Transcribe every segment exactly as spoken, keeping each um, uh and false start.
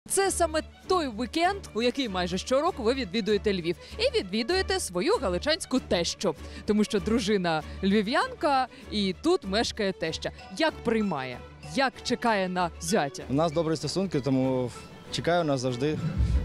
Це саме той вікенд, у який майже щороку ви відвідуєте Львів. І відвідуєте свою галичанську тещу. Тому що дружина львів'янка і тут мешкає теща. Як приймає? Як чекає на зятя? У нас добрі стосунки, тому чекаю нас завжди.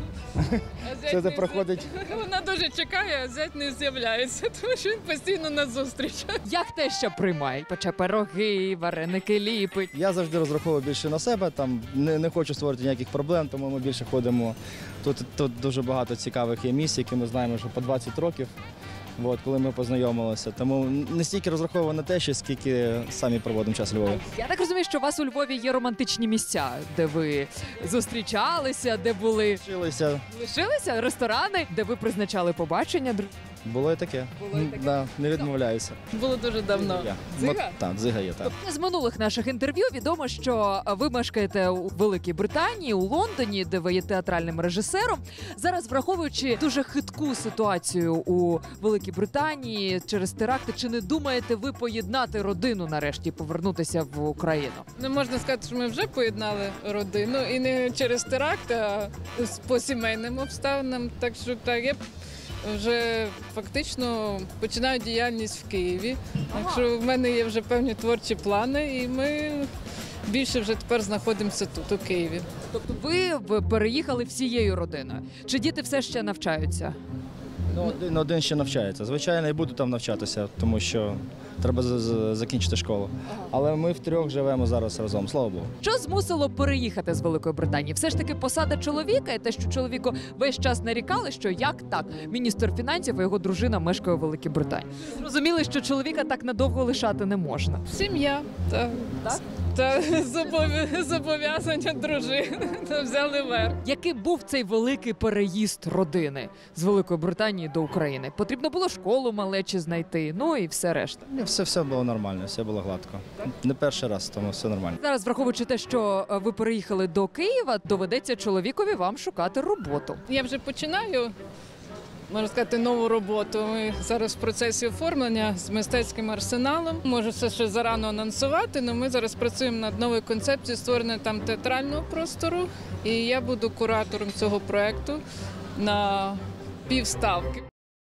Все це проходить. Вона дуже чекає, а зять не з'являється, тому що він постійно на зустріч. Як теща приймає? Пече пироги, вареники ліпить. Я завжди розраховую більше на себе, там не, не хочу створити ніяких проблем, тому ми більше ходимо. Тут, тут дуже багато цікавих є місць, які ми знаємо вже по двадцять років, от, коли ми познайомилися. Тому не стільки розраховую на те, що скільки самі проводимо час у Львові. Я так розумію, що у вас у Львові є романтичні місця, де ви зустрічалися, де були Вчилися, лишилися ресторани, де ви призначали побачення. було і таке. Було і таке. Да, не відмовляюся. Було дуже давно. Я. Дзига? Ну, так, дзига є, так. З минулих наших інтерв'ю відомо, що ви мешкаєте у Великій Британії, у Лондоні, де ви є театральним режисером. Зараз, враховуючи дуже хитку ситуацію у Великій Британії через теракти, чи не думаєте ви поєднати родину нарешті і повернутися в Україну? Не можна сказати, що ми вже поєднали родину і не через теракт, а по сімейним обставинам. Так що так, я вже фактично починаю діяльність в Києві. Так що в мене є вже певні творчі плани, і ми більше вже тепер знаходимося тут, у Києві. Тобто ви в- переїхали всією родиною? Чи діти все ще навчаються? Ну, один, один ще навчається. Звичайно, і буду там навчатися, тому що треба з- з- закінчити школу. Але ми втрьох живемо зараз разом, слава Богу. Що змусило переїхати з Великої Британії? Все ж таки посада чоловіка і те, що чоловіку весь час нарікали, що як так, міністр фінансів і його дружина мешкає у Великій Британії. Зрозуміли, що чоловіка так надовго лишати не можна. Сім'я та, Так? та зобов'я- зобов'язання дружини та взяли верх. Який був цей великий переїзд родини з Великої Британії до України? Потрібно було школу малечі знайти, ну і все решта. Ні, Все, все було нормально, все було гладко. Не перший раз, тому все нормально. Зараз, враховуючи те, що е, ви переїхали до Києва, доведеться чоловікові вам шукати роботу. Я вже починаю, можна сказати, нову роботу. Ми зараз в процесі оформлення з мистецьким арсеналом. Можу це ще зарано анонсувати, але ми зараз працюємо над новою концепцією створення там театрального простору. І я буду куратором цього проєкту на півставки.